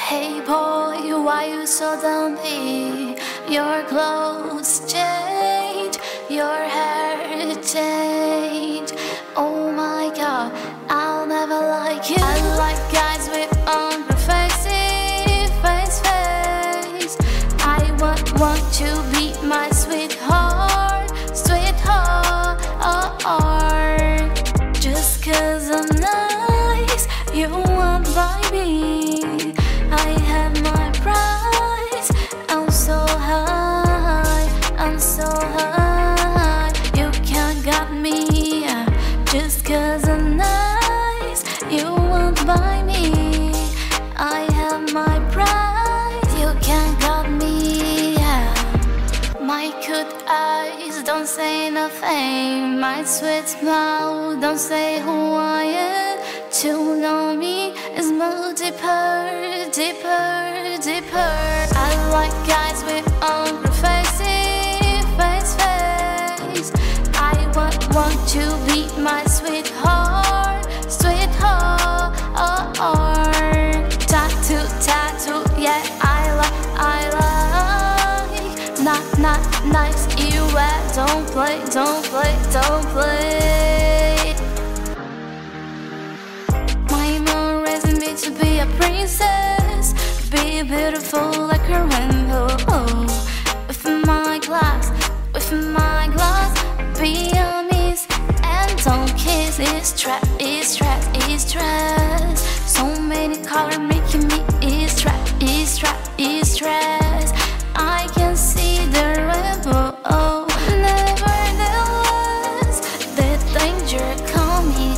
Hey boy, why you so dumpy? Your clothes change, your hair change. Oh my god, I'll never like you. I like guys with unperfected face. I want to be my sweetheart. Just cause I'm nice, you won't buy me. I have my price. I'm so high, you can't got me. Just cause I'm nice, you won't buy me. I have my price, you can't got me. My cute eyes don't say nothing. My sweet smile don't say who I am. To know me is more deeper. I like guys with unperfected face. I want to be my sweetheart. Tattoo, yeah, I like. Not nice, you don't play. My mom raised me to be a princess, be beautiful like a rainbow. With my glass, be honest and don't kiss. It's stress. So many colors making me stress. I can see the rainbow. Nevertheless, the danger call me.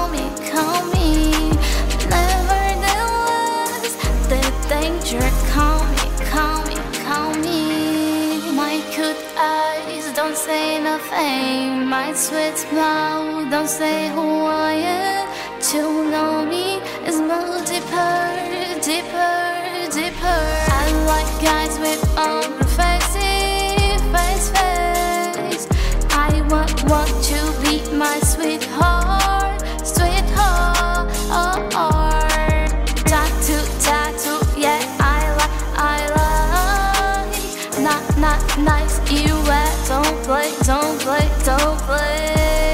Nevertheless, the danger call me. My cute eyes don't say nothing. My sweet smile don't say who I am. To know me is more deeper. I like guys with unperfected face. I want to be my sweetheart. Tattoo, yeah, I like. Not nice, you don't play.